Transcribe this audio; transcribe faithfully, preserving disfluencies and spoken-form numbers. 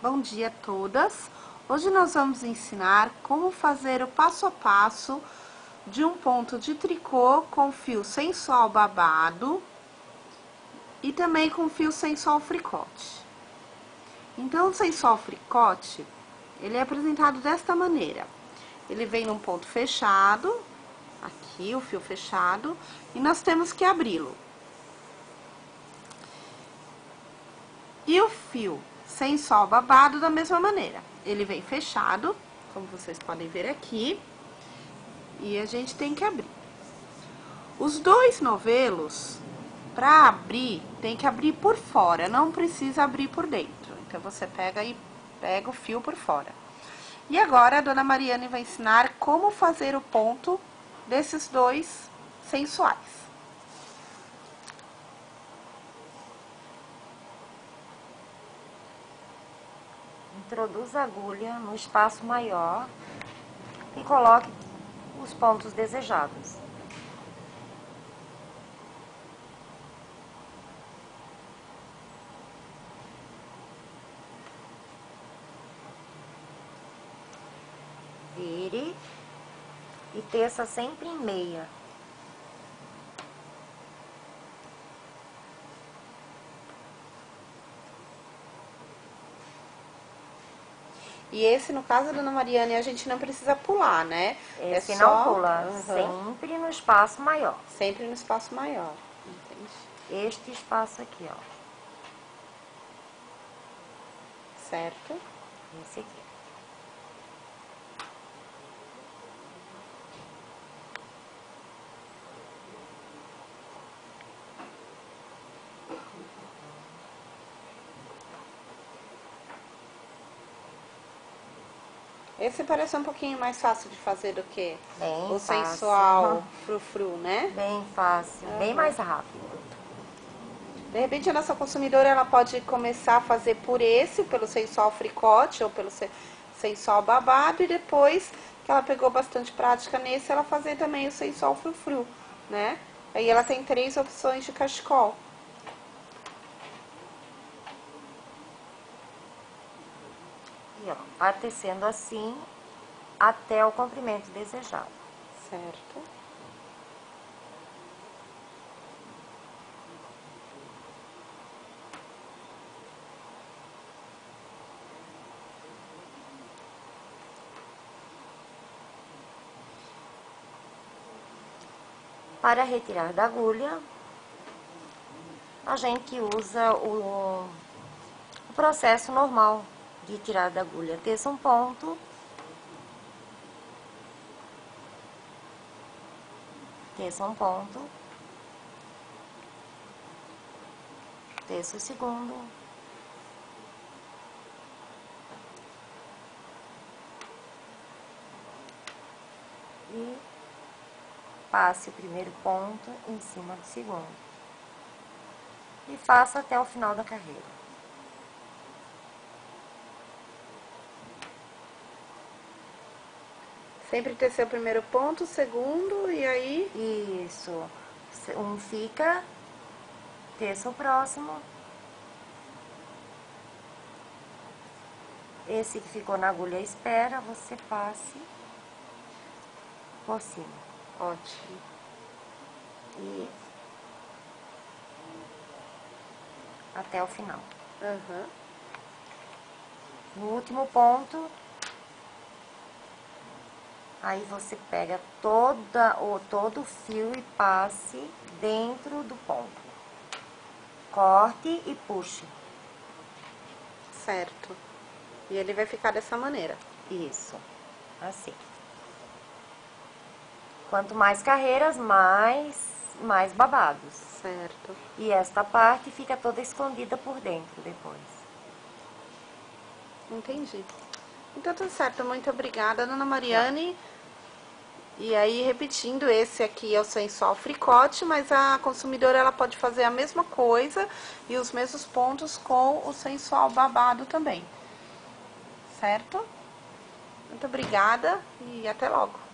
Bom dia a todas! Hoje nós vamos ensinar como fazer o passo a passo de um ponto de tricô com fio sensual babado e também com fio sensual fricote. Então, o sensual fricote, ele é apresentado desta maneira. Ele vem num ponto fechado, aqui o fio fechado, e nós temos que abri-lo. E o fio sensual babado da mesma maneira. Ele vem fechado, como vocês podem ver aqui, e a gente tem que abrir. Os dois novelos, para abrir, tem que abrir por fora, não precisa abrir por dentro. Então, você pega e pega o fio por fora. E agora, a dona Mariane vai ensinar como fazer o ponto desses dois sensuais. Introduza a agulha no espaço maior e coloque os pontos desejados. Vire e teça sempre em meia. E esse, no caso da dona Mariane, a gente não precisa pular, né? Esse é não só... pula, uhum. Sempre no espaço maior. Sempre no espaço maior, entendi. Este espaço aqui, ó. Certo? Esse aqui. Esse parece um pouquinho mais fácil de fazer do que Bem o fácil. sensual frufru, né? Bem fácil, Uhum. bem mais rápido. De repente, a nossa consumidora, ela pode começar a fazer por esse, pelo sensual fricote ou pelo sensual babado, e depois que ela pegou bastante prática nesse, ela fazer também o sensual frufru, né? Aí ela tem três opções de cachecol. E ó, vai tecendo assim até o comprimento desejado. Certo. Para retirar da agulha, a gente usa o, o processo normal de tirar da agulha. Teça um ponto, teça um ponto, teça o segundo, e passe o primeiro ponto em cima do segundo. E faça até o final da carreira. Sempre tecer o primeiro ponto, o segundo, e aí... Isso. Um fica, teça o próximo. Esse que ficou na agulha espera, você passe por cima. Ótimo. E até o final. Uhum. No último ponto, aí você pega toda, o, todo o fio e passe dentro do ponto. Corte e puxe. Certo. E ele vai ficar dessa maneira. Isso, assim. Quanto mais carreiras, mais, mais babados. Certo. E esta parte fica toda escondida por dentro depois. Entendi. Então, tá certo. Muito obrigada, dona Mariane. E aí, repetindo, esse aqui é o sensual fricote, mas a consumidora, ela pode fazer a mesma coisa e os mesmos pontos com o sensual babado também. Certo? Muito obrigada e até logo.